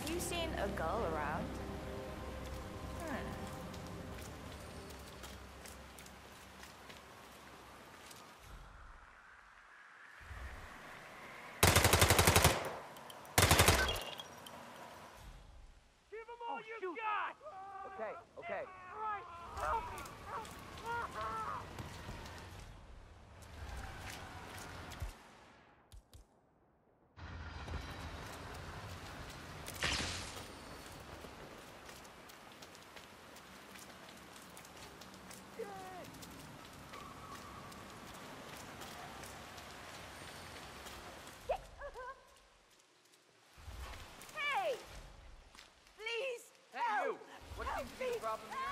you seen a gull around? Give them all you got! Okay, okay. All right, help me! Hey! Please, Hey, help! you! What seems to be the problem here?